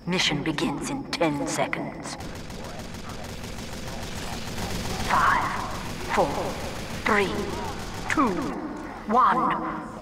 Mission begins in 10 seconds. 5, 4, 3, 2, 1.